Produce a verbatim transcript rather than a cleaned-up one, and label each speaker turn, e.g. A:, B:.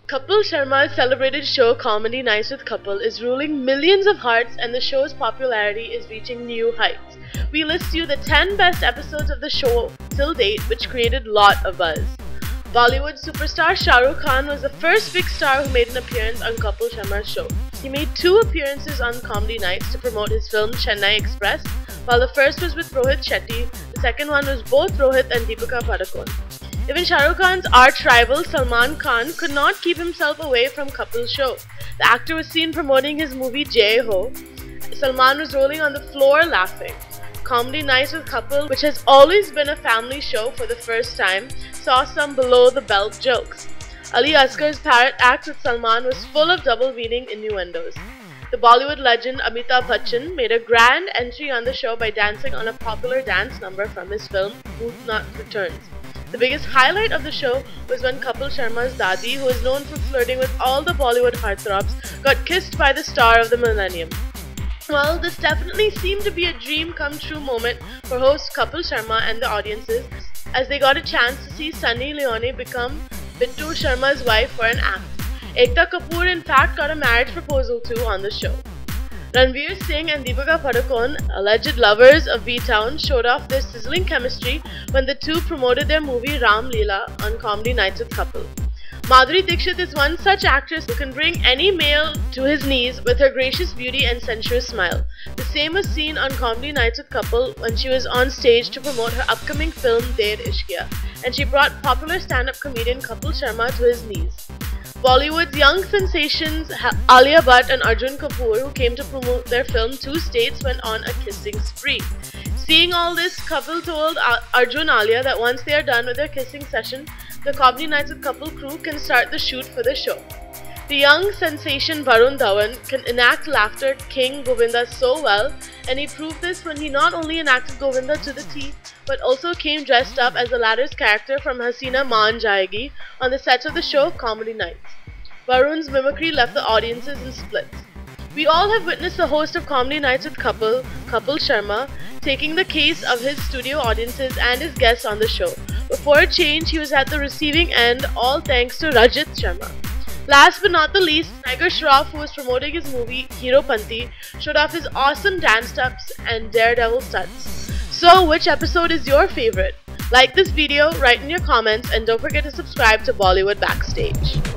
A: Kapil Sharma's celebrated show Comedy Nights with Kapil is ruling millions of hearts, and the show's popularity is reaching new heights. We list you the ten best episodes of the show till date, which created lot of buzz. Bollywood superstar Shah Rukh Khan was the first big star who made an appearance on Kapil Sharma's show. He made two appearances on Comedy Nights to promote his film Chennai Express, while the first was with Rohit Shetty, the second one was both Rohit and Deepika Padukone. Even Shah Rukh Khan's arch rival Salman Khan could not keep himself away from Kapil's show. The actor was seen promoting his movie Jai Ho. Salman was rolling on the floor laughing. Comedy Nights with Kapil, which has always been a family show, for the first time saw some below-the-belt jokes. Ali Asgar's parrot act with Salman was full of double-meaning innuendos. The Bollywood legend Amitabh Bachchan made a grand entry on the show by dancing on a popular dance number from his film Bhootnath Returns. The biggest highlight of the show was when Kapil Sharma's Dadi, who is known for flirting with all the Bollywood heartthrobs, got kissed by the star of the millennium. Well, this definitely seemed to be a dream come true moment for host Kapil Sharma and the audiences, as they got a chance to see Sunny Leone become Bittu Sharma's wife for an act. Ekta Kapoor in fact got a marriage proposal too on the show. Ranveer Singh and Deepika Padukone, alleged lovers of B-Town, showed off their sizzling chemistry when the two promoted their movie Ram Leela on Comedy Nights with Kapil. Madhuri Dixit is one such actress who can bring any male to his knees with her gracious beauty and sensuous smile. The same was seen on Comedy Nights with Kapil when she was on stage to promote her upcoming film Der Ishqiya, and she brought popular stand-up comedian Kapil Sharma to his knees. Bollywood's young sensations Alia Bhatt and Arjun Kapoor, who came to promote their film Two States, went on a kissing spree. Seeing all this, Kapil told Arjun Alia that once they are done with their kissing session, the Comedy Nights with Kapil crew can start the shoot for the show. The young sensation Varun Dhawan can enact laughter King Govinda so well, and he proved this when he not only enacted Govinda to the T, but also came dressed up as the latter's character from Hasina Maan Jayegi on the sets of the show Comedy Nights. Varun's mimicry left the audiences in splits. We all have witnessed the host of Comedy Nights with Kapil, Kapil Sharma, taking the case of his studio audiences and his guests on the show. But for a change, he was at the receiving end, all thanks to Rajat Sharma. Last but not the least, Tiger Shroff, who was promoting his movie Hero Panti, showed off his awesome dance steps and daredevil stunts. So, which episode is your favorite? Like this video, write in your comments, and don't forget to subscribe to Bollywood Backstage.